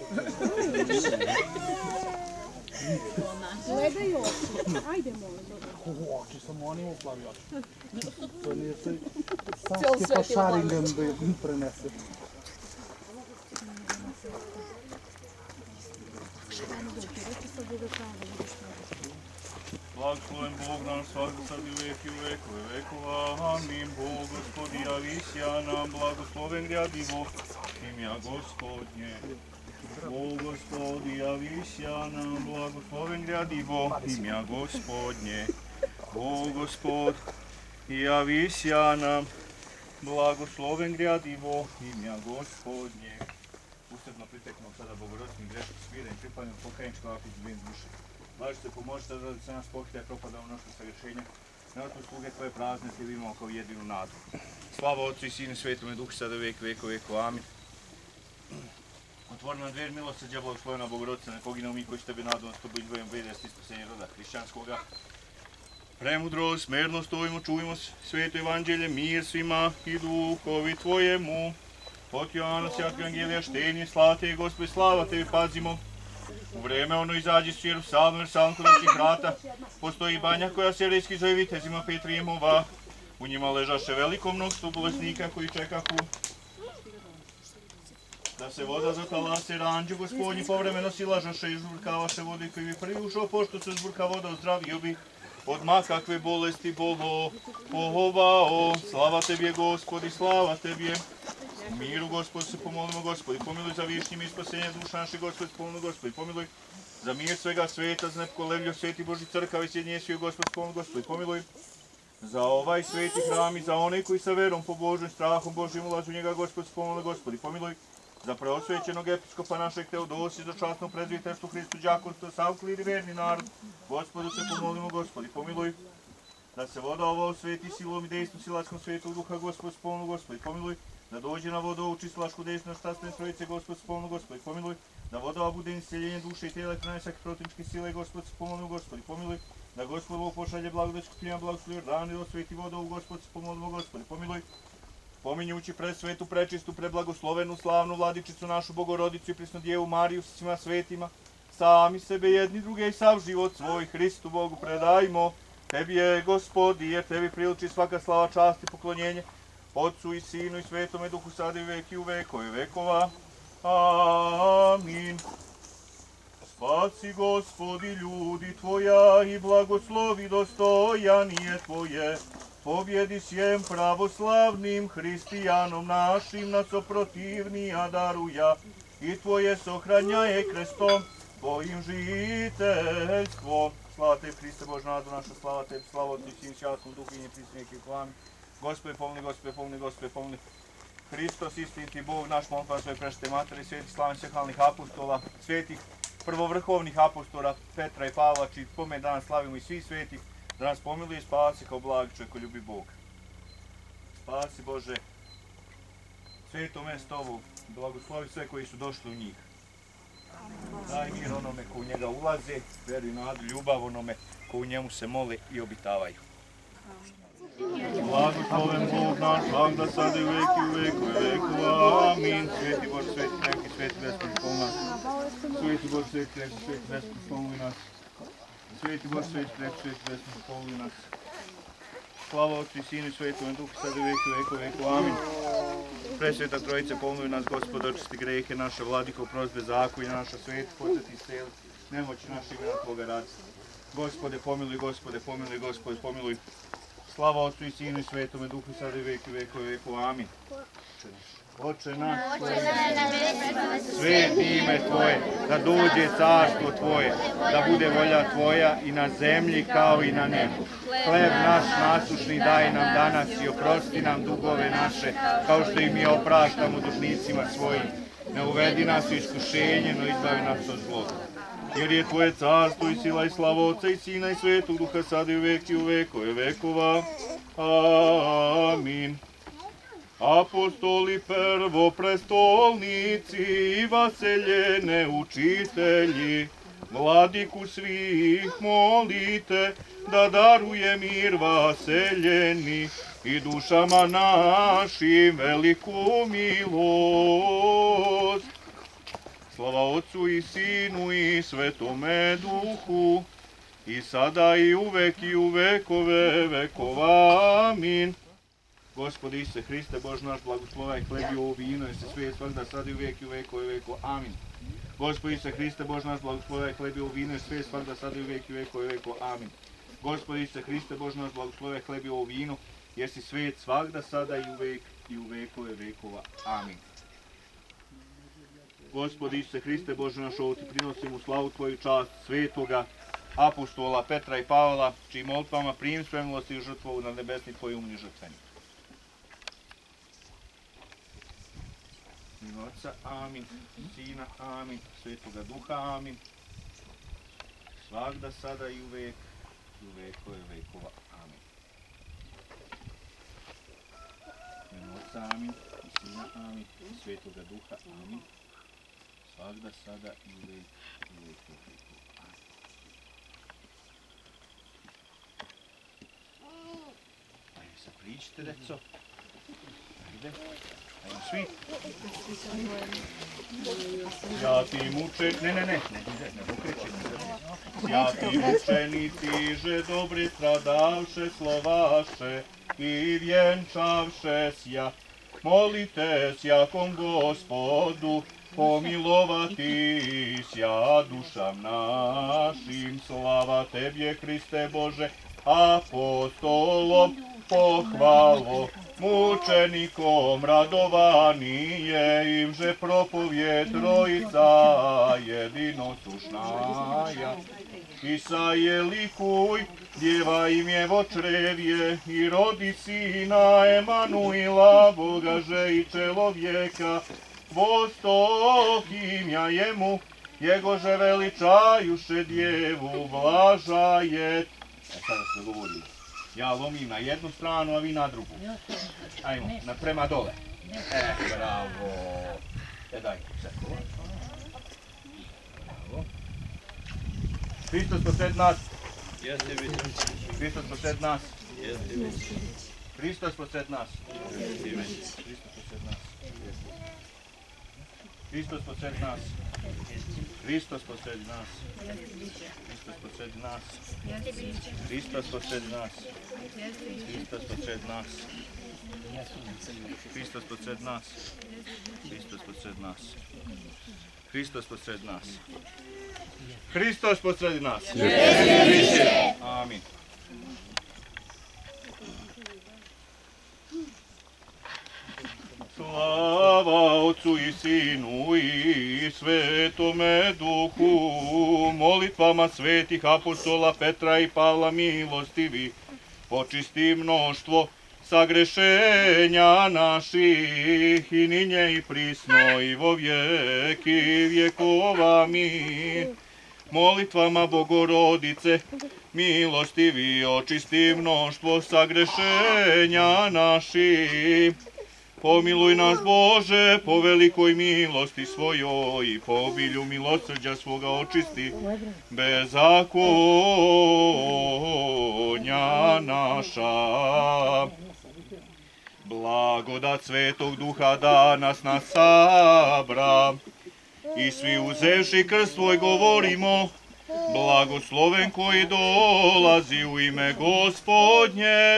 Gledaj oči, ajde molim. Oči sam onim uplavijač. To nije se savski pašaringen da je prenese. Blagosloven Bog naš svakog sad i uvijek i u vekove vekova. Amin. Bog Gospodi javisja nam, blagosloven gradivo imja Gospodnje. Bog Gospodi javisja nam, blagosloven gradivo imja Gospodnje. Bog Gospod javisja nam, blagosloven gradivo imja Gospodnje. Usredno priteknu sada bogorodični greški sviren, pripadnem pokajničko afić zvin duše. Blažite, pomožite da se nas pokrije propada u nošno savršenje. Na otpust sluge tvoje prazne te vidimo kao jedinu nadu. Slava Otcu i Sinu i Svetome Duhu, sada uvijek, veko, veko, amin. Otvori nam dver milosrđa, blagoslovena Bogorodice, ne poginemo mi koji s tebe nadu, s tobom izdvojimo vjernost i spasenje roda hrišćanskoga. Premudrost, smerno stojimo, čujemo sveto evanđelje, mir svima i duhovi tvojemu. Od Joana Svjetog Evangelija štenje, slava tebi, Gospodi, slava tebi, pazimo. U vreme ono izađi s Jerusalim, kod naših vrata, postoji banja koja se rejski zove vitezima Petrijemova. U njima ležaše veliko mnoštvo bolesnika koji čekahu da se voda zatalase. Ranđu Gospodnji povremeno silažaše i žburkavaše vode koji bi prvi ušao, pošto se žburka voda ozdravio bi od ma kakve bolesti pohovao. Slava tebi je, Gospodi, slava tebi je. U miru, Gospod, se pomolimo, Gospodi, pomiluj za višnjim i spasenje duša naše, Gospod, pomolimo, Gospodi, pomiluj za mir svega sveta, za nepokolevljiv sveti Boži crkav i sjedinje sviju, Gospod, pomolimo, Gospodi, pomiluj za ovaj sveti hram i za one koji sa verom, pobožnim strahom Božim ulažu u njega, Gospod, pomolimo, Gospodi, pomiluj za preosvećenog episkopa našeg Teodosija, za časno prezviterstvo Hristu, đakonstvo, sav klir i verni narod, Gospodu se pomolimo, Gospodi, pomiluj da se voda ovo osveti silom i dejstvom silačkom Svetog Duha, Gospod, pomolimo, Gospodi, pomiluj da dođe na vodu ovu čislašku desno štastvene trojice, Gospod, spomenu, Gospodi, pomiluj. Da voda bude isceljenje duše i tijela i kraj svake protivničke sile, Gospod, spomenu, Gospodi, pomiluj. Da Gospod ovo pošalje blagodać kupljima, blagoslovi Jordan i osveti vodu ovu, Gospod, spomenu, Gospodi, pomiluj. Pominjući presvetu, prečistu, preblagoslovenu, slavnu vladičicu našu Bogorodicu i prisnu Djevu Mariju sa svima svetima, sami sebe jedni druge i sav život svoj Hristu Bogu predajmo. Tebi je, Gospodi, jer tebi priliči svaka slava, čast i poklonjenje, Otcu i Sinu i Svetome Duhu, sada i uvijek i u vekove vekova. Amin. Spasi, Gospodi, ljudi tvoja i blagoslovi dostojanije tvoje. Pobjedi sjem pravoslavnim hristijanom našim nas oprotivnija daruja i tvoje sohranjaje krestom tvojim žiteljstvo. Slava tebi, Hriste Bož, nadu naša, slava tebi, slava Otcu i Sinu i Svetome Duhu i neprisinjake kvami. Gospode pomoli, Gospode pomoli, Gospode pomoli. Hristos, istiniti Bog, naš molitva svoje prešite materi, svetih slavnih svehalnih apostola, svetih prvovrhovnih apostola Petra i Pavla, čiji spomen danas slavimo i svih svetih, da nas pomiluje i spasi kao blagi čovjek koji ljubi Bog. Spasi, Bože, sveto mesto ovo, blagoslovi sve koji su došli u njih. Daj mir onome ko u njega ulaze, veru i nadu, ljubav onome ko u njemu se mole i obitavaju. Blagosloven Bog naš, svakda sad i uvijek i uvijek i vekova. Amin. Sveti Bože, sveti neki, sveti Gospod, pomoli nas. Sveti Bože, sveti neki, sveti Gospod, pomoli nas. Sveti Bože, sveti neki, sveti Gospod, pomoli nas. Slava Otcu i Sinu i Svetome Duhu, sad i uvijek i vekova. Amin. Presveta Trojice, pomoli nas, Gospod, očisti grehe naše, Vladiko, prosbe zakonja naša, sveti, podsjeti isceli, nemoći naše imena Tvoga radi. Gospode, pomiluj, Gospode, pomiluj, Gospode, pomiluj. Slava Otcu i Sinu i Svetome Duhu, sada i uvijek i vekova. Amin. Oče naš, sveti ime Tvoje, da dođe carstvo Tvoje, da bude volja Tvoja i na zemlji kao i na nebu. Hleb naš nasušni daj nam danas i oprosti nam dugove naše, kao što i mi opraštamo dužnicima svojim. Ne uvedi nas u iskušenje, no izbavi nas od zloga. Jer je Tvoje carstvo i sila i slava Otca i Sina i Svetog Duha, sada i uvijek i u vekove vekova. Amin. Apostoli prvoprestolnici i vaseljene učitelji, Vladiku svih molite da daruje mir vaseljeni i dušama našim veliku milost. Slava Otcu i Sinu i Svetome Duhu, i sada i uvek i u vekove vekova. Amin. Gospodi Isuse Hriste, Bože naš, blagoslovaj hleb i ovo vino, jer se svijet svakda sada i uvek i u vekove vekova. Amin. Gospodi Isuse Hriste, Bože naš, blagoslovaj hleb i ovo vino, jer se svijet svakda sada i uvek i u vekove vekova. Amin. Gospodi Isuse Hriste, Bože naš, blagoslovaj hleb i ovo vino, jer si svijet svakda sada i uvek i u vekove vekova. Amin. Gospodi Isuse Hriste, Bože naš, ovo ti prinosim u slavu Tvoju čast svetoga apostola Petra i Pavla, čijim molitvama prim sve milosti i žrtvovu na nebesni Tvoj umni žrtvenik. U ime Otca, amin, Sina, amin, Svetoga Duha, amin, svagda, sada i uvek, i u vekove vekova, amin. U ime Otca, amin, Sina, amin, Svetoga Duha, amin, svagda, sada i uvek, i u vekove vekova, amin. Ajde se pričite, deco. Ajde. Ajmo svi. Sjati mučenici, ne pokrećemo. Sjati mučenici, že dobri stradavše, slovaše i vjenčavše sja. Molite sjakom Gospodu, pomilovati sja dušam našim. Slava Tebje, Hriste Bože, apostolom pohvalo, mučenikom radovanije, im že propovjed Trojica jedinosušnaja. Isaje likuj, djeva im je vočrevje, i rodi sina Emanuila, Boga že i čelovjeka, vostok imja jemu, jego že veličajuše djevu blažajet. Sada se govorili. Ja lomim na jednu stranu, a vi na drugu. Ajmo, prema dole. Bravo. Daj, sve. Bravo. Hristos posred nas. Hristos posred nas. Hristos posred nas. Hristos posred nas. Hristos posred nas. Hristos posred nas. Hristos posred nas. Hristos posred nas. Hristos posred nas. Hristos posred nas. Hristos posred nas. Hristos posred nas. Amin. Slava Otcu i Sinu i Svetome Duhu, molitvama svetih apostola Petra i Pavla milostivi, počisti mnoštvo sagrešenja naših i ninje i prisno i vo vijeki vjekova. Amin. Molitvama Bogorodice milostivi, očisti mnoštvo sagrešenja naših. Pomiluj nas, Bože, po velikoj milosti svojoj i po obilju milosrđa svoga očisti bezakonja naša. Blagodat Svetog Duha da nas sabra i svi uzevši krst svoj govorimo, blagosloven koji dolazi u ime Gospodnje.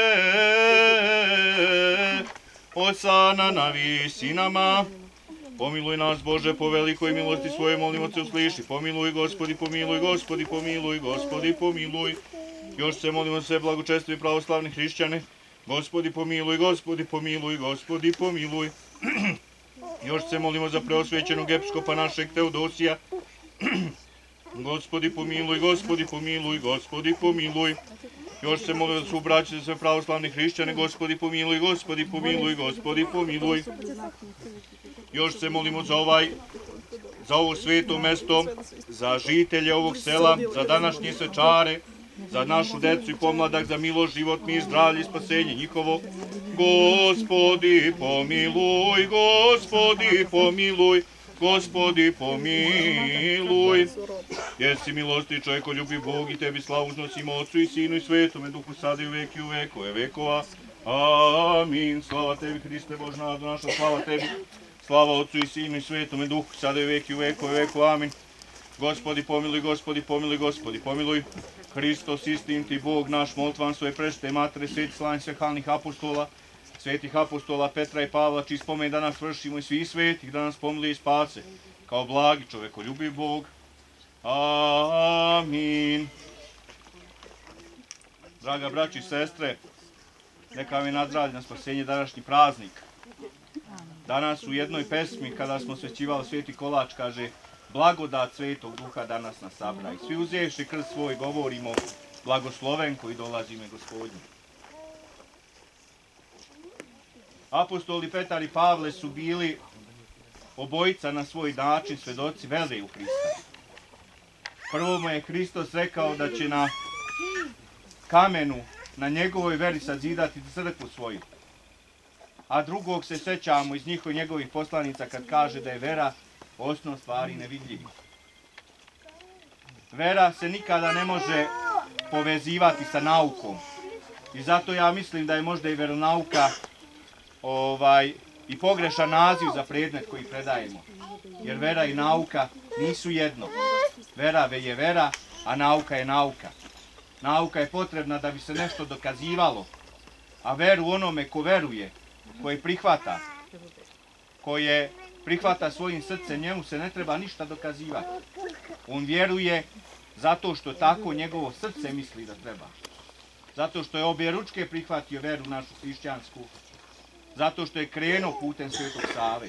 Osana na visinama. Pomiluj nas, Bože, po velikoj milosti svoje, molimo te usliši. Pomiluj, Gospodi, pomiluj, Gospodi, pomiluj, Gospodi, pomiluj. Još se molimo sve blagočestvi pravoslavni hrišćane. Gospodi, pomiluj, Gospodi, pomiluj, Gospodi, pomiluj. Još se molimo za preosvećenog episkopa našeg Teodosija. Gospodi, pomiluj, Gospodi, pomiluj, Gospodi, pomiluj. Još se molimo da su braće za sve pravoslavne hrišćane. Gospodi, pomiluj, Gospodi, pomiluj, Gospodi, pomiluj. Još se molimo za ovo sveto mesto, za žitelje ovog sela, za današnje svečare, za našu decu i pomladak, za milost, život, mir, zdravlje i spasenje njihovo. Gospodi, pomiluj, Gospodi, pomiluj, Gospodi, pomiluj. Jer si milosti čovjekoljubiv Bog i tebi slavu uznosimo Otcu i Sinu i Svetome Duhu sada i u vek i u vekove vekova. Amin. Slava tebi, Hriste, Božja nada naša, slava tebi. Slava Otcu i Sinu i Svetome Duhu, sada i uvijek i u veku. Amin. Gospodi pomiluj, Gospodi pomiluj, Gospodi pomiluj. Hristos, istiniti Bog naš, molitvam svoje prečite Matere, sveti slavni svehalnih apostola, svetih apostola Petra i Pavla, čiji spomen danas vršimo i svih svetih, da nas pomiluje i spase, kao blagi čovekoljubiv Bog. Amin. Draga braći i sestre, neka vam je nazdravlje na spasenje današnji praznik. Danas u jednoj pesmi, kada smo svećivali sveti kolač, kaže: blagodat Svetog Duha danas nas sabra. I svi uzevši krst svoj govorimo: blagosloven koji dolazi ime Gospodnje. Apostoli Petar i Pavle su bili obojica na svoj način svedoci vere u Hrista. Prvo mu je Hristos rekao da će na kamenu, na njegovoj veri sazidati crkvu svoju. A drugog se sećamo iz njegovih poslanica kad kaže da je vera osnov stvari nevidljivih. Vera se nikada ne može povezivati sa naukom. I zato ja mislim da je možda i veronauka i pogrešan naziv za predmet koji predajemo. Jer vera i nauka nisu jedno. Vera je vera, a nauka je nauka. Nauka je potrebna da bi se nešto dokazivalo, a veru onome ko veruje, koji prihvata svojim srcem, njemu se ne treba ništa dokazivati. On vjeruje zato što tako njegovo srce misli da treba. Zato što je objeručke prihvatio veru našu hrišćansku. Zato što je krenuo putem Svetog Save.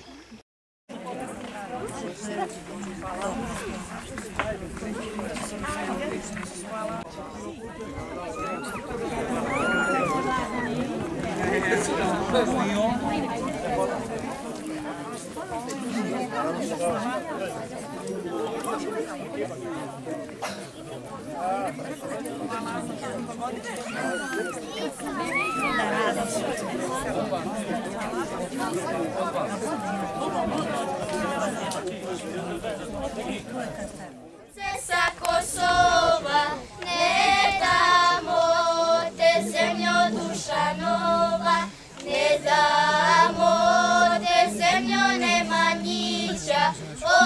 Sa Kosova, ne damo te zemljo duša nova, ne damo te zemljo Nemanjića,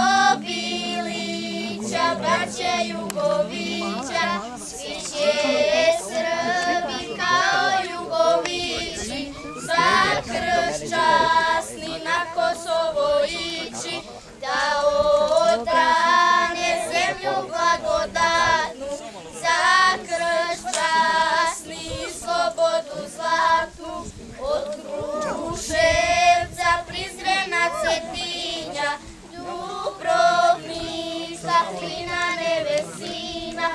Obilića, braće Jugovića, svi će Srbi kao Jugovići, za krst časni na Kosovo ići, da odane zemlju blagodatnu, za krst časni i slobodu zlatnu, od Kruševca, Prizrena, Cetinja, Dubrovnika, Klina, Nevesina,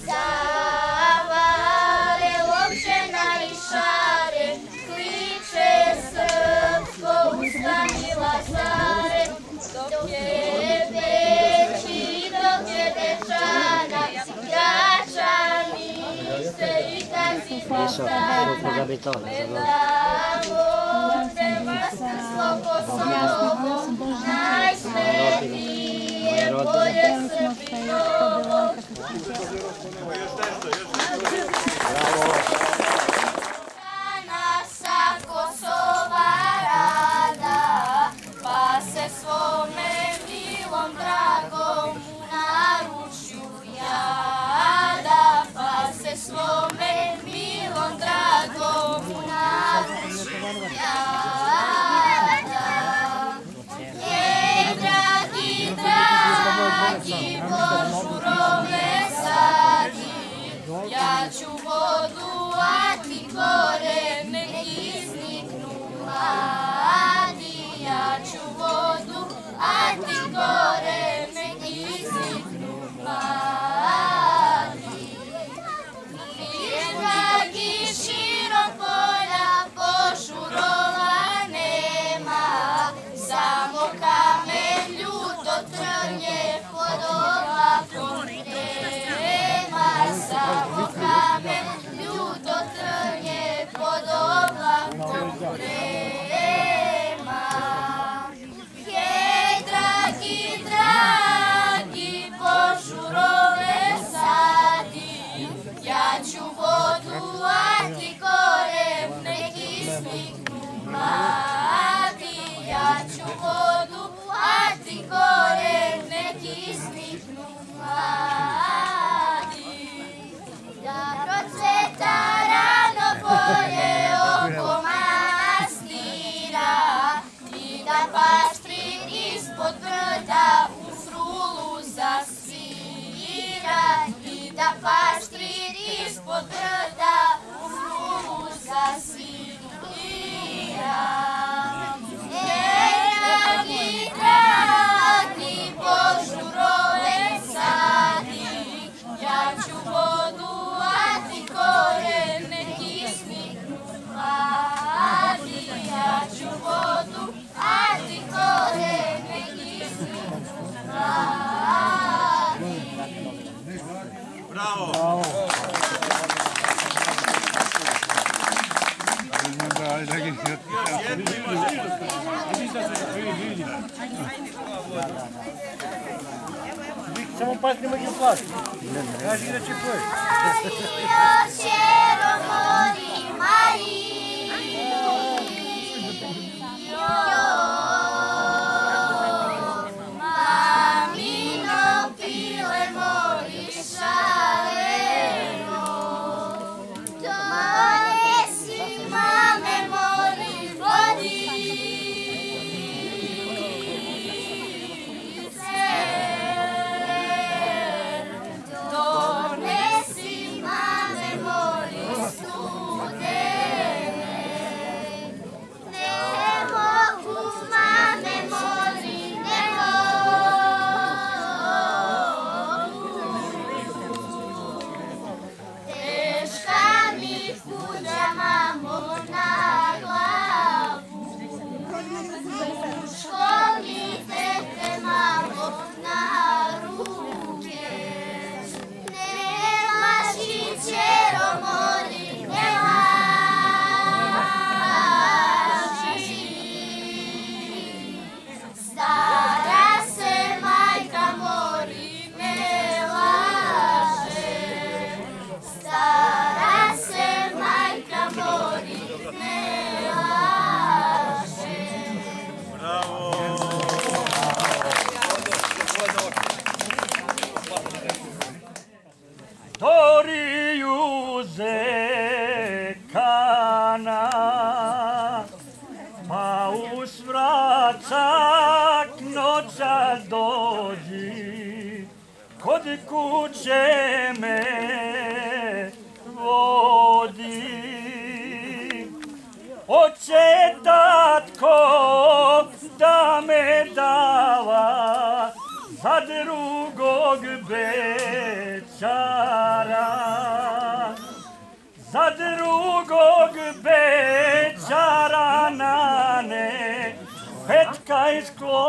Zavare, Lovćena i Šare, kliče srpsko, ustani Lazare, dok je Beći, dok je Dečana, Gračani se i kazi postana, ne damo te vaskrsko Kosovo, najsvetije polje Srbijovo. Sa Kosova rada, pa se svome milom dragom u naručju jada, pa se svome milom dragom u naručju jada. Jej, dragi, dragi, Božurove sadi, ja ću vodu, a ti gore nek izniknu mladi. Ja ću vodu, a ti gore nek izniknu mladi. Jer dragi širom polja Božurova nema, samo kamen ljuto trnje pod oblakom nema, samo kamen ljuto trnje pod oblakom nema. Hej, dragi Samo pas ne može upasti. Kaži da će pojeti. Pa usvracak noćas dođi, kod kuće me vodi. Oće tatko da me dava za drugog bećara, za drugog bećara nane, petka iz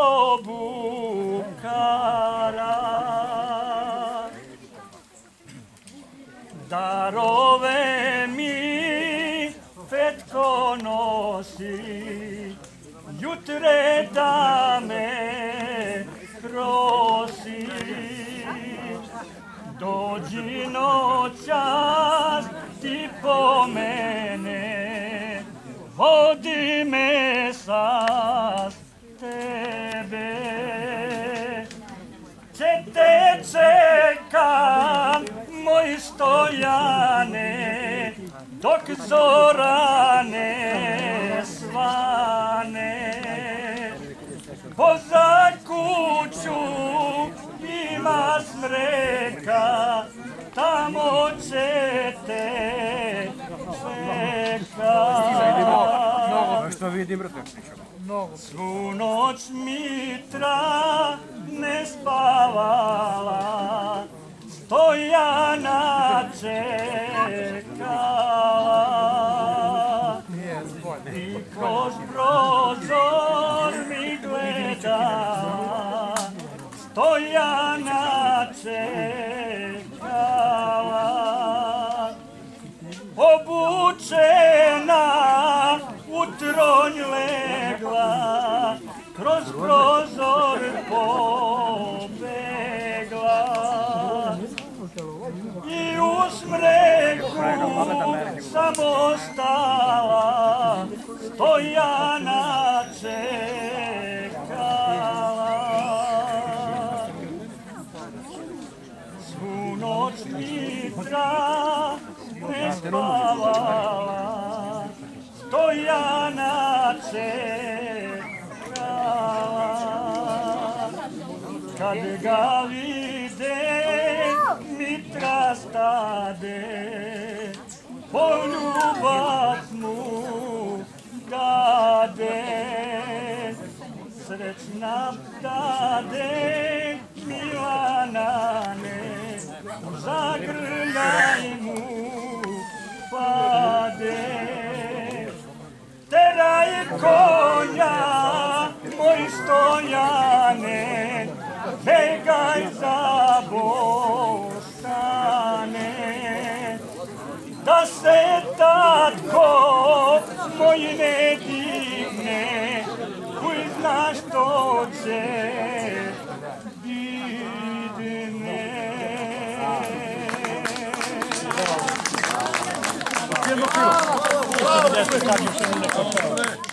klobukara. Darove mi petko nosi, jutre da me prosi. Dođi noćas ti po mene, vodi me sa tebe. Če te čekam, moj Stojane, dok zora ne svane. Poza kuću ima smreka, tamo će te čeka. Što vidim, brate? Svu noć Mitra ne spavala, Stojana čekala. I kroz prozor mi gleda, Stojana čekala. Obučena u tronj legla, kroz prozor pobegla. I u smreku samo stala, Stojana čekala. Svu noć Mitra ne spavala, Stojana čekala. Kad ga vide Mitra stade, poljubac mu dade. Srećna dade Milanane, zagrljaj mu pade. Teraj konja, moj Stojane, begaj za Bostane. jedno pivo.